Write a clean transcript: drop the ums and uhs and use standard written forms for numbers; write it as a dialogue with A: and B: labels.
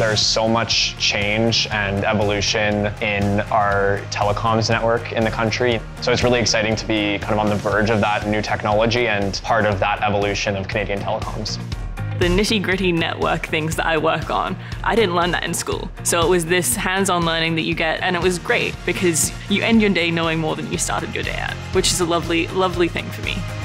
A: There's so much change and evolution in our telecoms network in the country. So it's really exciting to be kind of on the verge of that new technology and part of that evolution of Canadian telecoms.
B: The nitty-gritty network things that I work on, I didn't learn that in school. So it was this hands-on learning that you get, and it was great because you end your day knowing more than you started your day at, which is a lovely, lovely thing for me.